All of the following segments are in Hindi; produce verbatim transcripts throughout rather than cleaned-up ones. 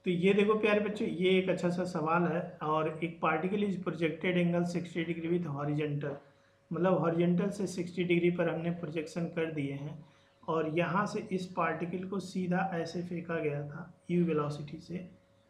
तो ये देखो प्यारे बच्चों, ये एक अच्छा सा सवाल है। और एक particle is projected angle sixty degree with horizontal, मतलब हॉरिजेंटल से सिक्सटी डिग्री पर हमने प्रोजेक्शन कर दिए हैं, और यहाँ से इस पार्टिकल को सीधा ऐसे फेंका गया था यू वेलोसिटी से,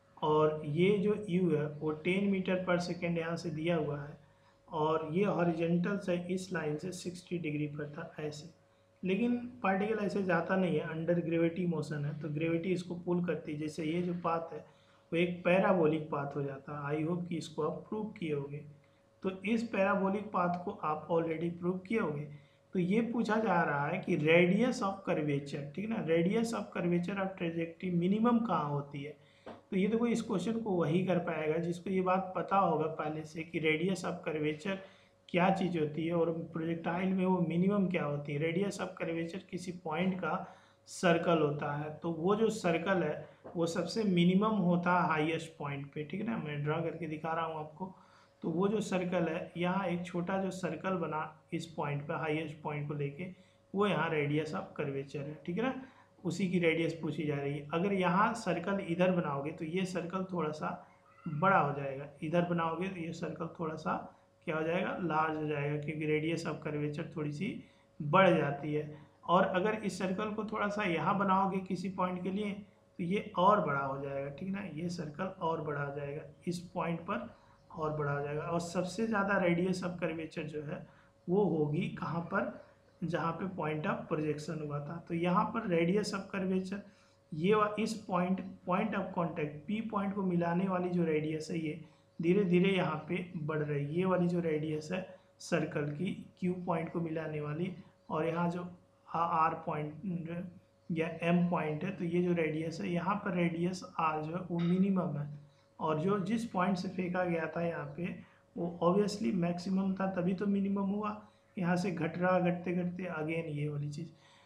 और ये जो यू है वो टेन मीटर पर सेकेंड यहाँ से दिया हुआ है, और ये हॉरिजेंटल से इस लाइन से सिक्सटी डिग्री पर था ऐसे। लेकिन पार्टिकल ऐसे जाता नहीं है, अंडर ग्रेविटी मोशन है, तो ग्रेविटी इसको पुल करती है। जैसे ये जो पाथ है वो एक पैराबोलिक पाथ हो जाता है। आई होप कि इसको आप प्रूव किए होंगे। तो इस पैराबोलिक पाथ को आप ऑलरेडी प्रूव किए होंगे। तो ये पूछा जा रहा है कि रेडियस ऑफ कर्वेचर, ठीक है ना, radius of curvature of trajectory minimum कहाँ होती है। तो ये देखो इस क्वेश्चन को वही कर पाएगा जिसको ये बात पता होगा पहले से कि रेडियस ऑफ कर्वेचर क्या चीज़ होती है, और प्रोजेक्टाइल में वो मिनिमम क्या होती है। रेडियस ऑफ कर्वेचर किसी पॉइंट का सर्कल होता है, तो वो जो सर्कल है वो सबसे मिनिमम होता है हाईएस्ट पॉइंट पे, ठीक है ना। मैं ड्रा करके दिखा रहा हूँ आपको। तो वो जो सर्कल है, यहाँ एक छोटा जो सर्कल बना इस पॉइंट पे हाईएस्ट पॉइंट को लेके, वो यहाँ रेडियस ऑफ कर्वेचर है, ठीक है ना। उसी की रेडियस पूछी जा रही है। अगर यहाँ सर्कल इधर बनाओगे तो ये सर्कल थोड़ा सा बड़ा हो जाएगा, इधर बनाओगे तो ये सर्कल थोड़ा सा क्या हो जाएगा, लार्ज हो जाएगा, क्योंकि रेडियस ऑफ कर्वेचर थोड़ी सी बढ़ जाती है। और अगर इस सर्कल को थोड़ा सा यहाँ बनाओगे किसी पॉइंट के लिए तो ये और बड़ा हो जाएगा, ठीक है ना, ये सर्कल और बड़ा हो जाएगा इस पॉइंट पर, और बड़ा हो जाएगा। और सबसे ज़्यादा रेडियस ऑफ कर्वेचर जो है वो होगी कहाँ पर, जहाँ पे पॉइंट ऑफ प्रोजेक्शन हुआ था। तो यहाँ पर रेडियस ऑफ कर्वेचर, ये इस point point of contact P point को मिलाने वाली जो रेडियस है ये धीरे धीरे यहाँ पे बढ़ रही है। ये वाली जो रेडियस है सर्कल की क्यू पॉइंट को मिलाने वाली, और यहाँ जो आर पॉइंट या एम पॉइंट है, तो ये जो रेडियस है यहाँ पर रेडियस आर जो है वो मिनिमम है, और जो जिस पॉइंट से फेंका गया था यहाँ पे वो ऑब्वियसली मैक्सिमम था, तभी तो मिनिमम हुआ। यहाँ से घट रहा, घटते घटते अगेन ये वाली चीज़।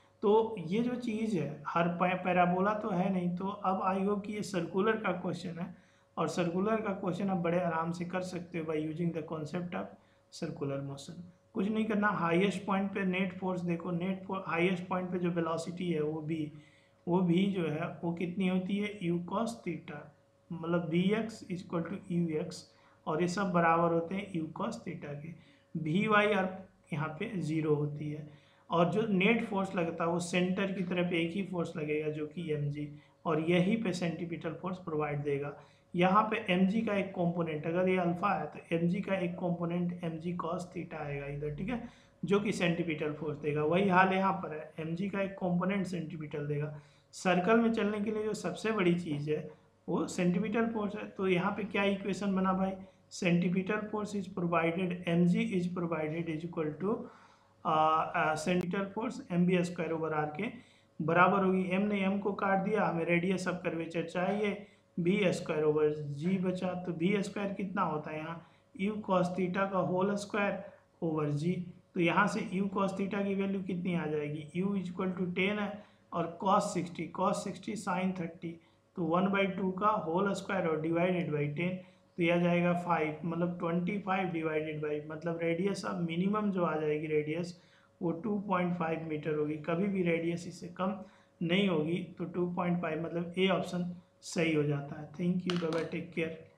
तो ये जो चीज़ है हर पैराबोला तो है नहीं। तो अब आई होप कि ये सर्कुलर का क्वेश्चन है, और सर्कुलर का क्वेश्चन आप बड़े आराम से कर सकते हो by using the concept of circular motion. कुछ नहीं करना, हाईएस्ट पॉइंट पे नेट फोर्स देखो, नेट हाईएस्ट पॉइंट पे जो वेलोसिटी है वो भी वो भी जो है वो कितनी होती है, यू कॉस थीटा, मतलब V X equal to U X, और ये सब बराबर होते हैं यू कॉस थीटा के। वी वाई और यहाँ पे ज़ीरो होती है, और जो नेट फोर्स लगता है वो सेंटर की तरफ एक ही फोर्स लगेगा जो कि एम जी, और यही पे सेंटीपिटल फोर्स प्रोवाइड देगा। यहाँ पे एम जी का एक कंपोनेंट, अगर ये अल्फा है तो एम जी का एक component M G cos theta आएगा इधर, ठीक है, जो कि सेंटीपिटल फोर्स देगा। वही हाल यहाँ पर है, एम जी का एक कंपोनेंट सेंटीपिटल देगा। सर्कल में चलने के लिए जो सबसे बड़ी चीज़ है वो सेंटीपिटल फोर्स है। तो यहाँ पे क्या इक्वेशन बना भाई, centripetal force is provided, M G is provided is equal to centripetal force M V square over R के बराबर होगी। एम ने एम को काट दिया, हमें रेडियस ऑफ कर्वेचर चाहिए, बी स्क्वायर ओवर जी बचा। तो बी स्क्वायर कितना होता है यहाँ, यू कॉस थीटा का होल स्क्वायर ओवर जी। तो यहाँ से यू कॉस थीटा की वैल्यू कितनी आ जाएगी, यू इक्वल टू टेन है, और cos sixty, cos sixty sine thirty, तो वन बाई टू का होल स्क्वायर और डिवाइडेड बाई टेन, तो यह आ जाएगा फाइव, मतलब ट्वेंटी फाइव डिवाइडेड बाई, मतलब रेडियस ऑफ मिनिमम जो आ जाएगी रेडियस वो टू पॉइंट फाइव मीटर होगी। कभी भी रेडियस इससे कम नहीं होगी। तो टू पॉइंट फाइव मतलब ए ऑप्शन सही हो जाता है। Thank you, bye bye, take care.